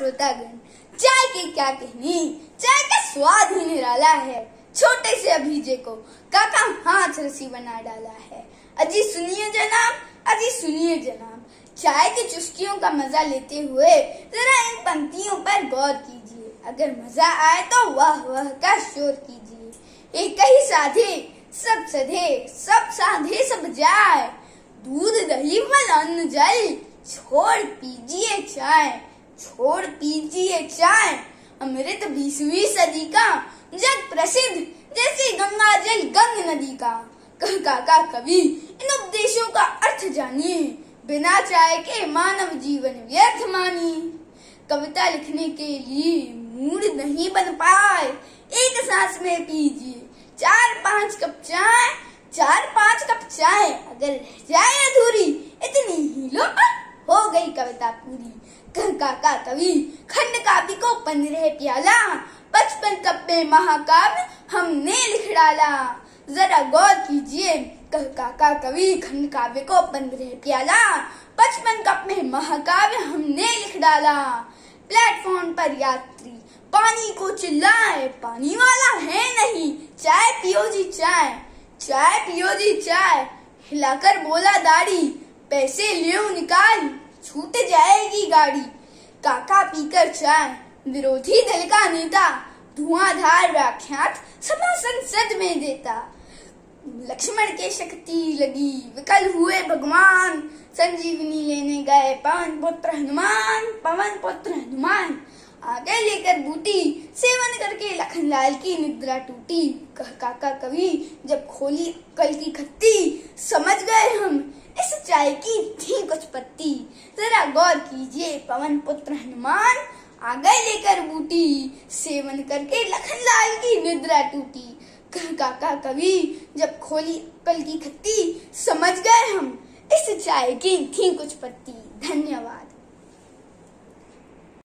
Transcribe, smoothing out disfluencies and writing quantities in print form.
श्रोतागण, चाय की क्या कहनी, चाय का स्वाद ही निराला है। छोटे से अभीजे को काका हाथ रसी बना डाला है। अजी सुनिए जनाब, अजी सुनिए जनाब, चाय की चुस्कियों का मजा लेते हुए जरा इन पंक्तियों पर गौर कीजिए। अगर मजा आए तो वाह वाह का शोर कीजिए। एक ही साधे सब सधे, सब साधे सब जाए, दूध दही फल अन्न जल, छोड़ पीजिए चाय, छोड़ पीजिए चाय। अमृत 20वीं सदी का जग प्रसिद्ध जैसे गंगा जल गंग नदी का। काका कवि इन उपदेशों का अर्थ जानिए, बिना चाय के मानव जीवन व्यर्थ मानिए। कविता लिखने के लिए मूड नहीं बन पाए, एक सांस में पीजिए 4-5 कप चाय, 4-5 कप चाय। अगर रह जाए अधूरी इतनी ही लो हो गई कविता पूरी। काका कवि खंड काव्य को 15 प्याला, 55 कप में महाकाव्य हमने लिख डाला। जरा गौर कीजिए, काका कवि खंड काव्य को 15 प्याला, 55 कप में महाकाव्य हमने लिख डाला। प्लेटफॉर्म पर यात्री पानी को चिल्लाए, पानी वाला है नहीं, चाय पियो जी चाय, चाय पियो जी चाय। हिलाकर बोला दाढ़ी, पैसे लियो निकाल, छूट जाएगी गाड़ी। काका पीकर चाय, विरोधी दल का नेता, धुआंधार व्याख्यात सभा संसद में देता। लक्ष्मण के शक्ति लगी, विकल हुए भगवान, संजीवनी लेने गए पवन पुत्र हनुमान, पवन पुत्र हनुमान। आगे लेकर बूटी, सेवन करके लखनलाल की निद्रा टूटी। काका कवि जब खोली कल की खत्ती, समझ गए हम इस चाय की थी कुछ पत्ती। जरा गौर कीजिए, पवन पुत्र हनुमान आगे लेकर बूटी, सेवन करके लखनलाल की निद्रा टूटी। काका कवि जब खोली कल की खत्ती, समझ गए हम इस चाय की थी कुछ पत्ती। धन्यवाद।